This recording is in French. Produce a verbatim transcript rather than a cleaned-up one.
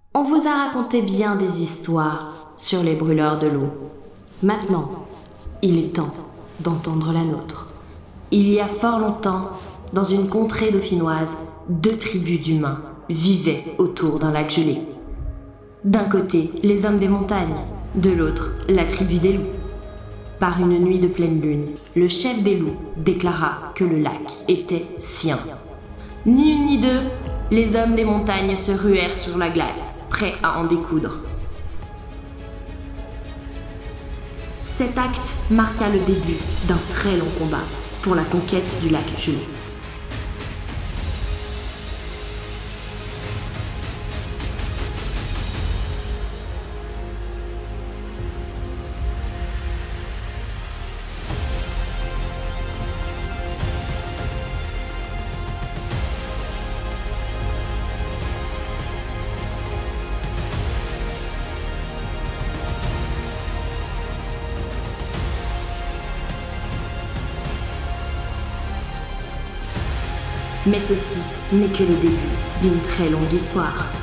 On vous a raconté bien des histoires sur les brûleurs de l'eau. Maintenant, il est temps d'entendre la nôtre. Il y a fort longtemps, dans une contrée dauphinoise, deux tribus d'humains vivaient autour d'un lac gelé. D'un côté, les hommes des montagnes, de l'autre, la tribu des loups. Par une nuit de pleine lune, le chef des loups déclara que le lac était sien. Ni une ni deux, les hommes des montagnes se ruèrent sur la glace, prêts à en découdre. Cet acte marqua le début d'un très long combat pour la conquête du lac gelé. Mais ceci n'est que le début d'une très longue histoire.